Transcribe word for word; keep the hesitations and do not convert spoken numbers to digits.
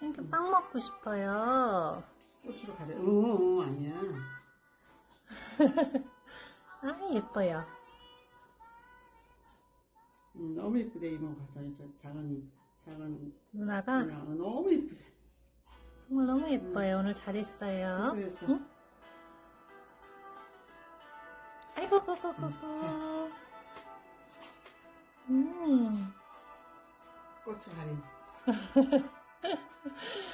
땡큐 빵 먹고 싶어요. 꽃으로 가려. 어, 어, 아니야. 아, 예뻐요. 음, 너무 예쁘대, 이모가. 저, 저, 작은, 작은. 누나가 누나. 너무 예쁘대. 정말 너무 예뻐요. 오늘 잘했어요. 됐어, 됐어. 응? 아이고, 고고고고. 자. 음. 꽃을 가린.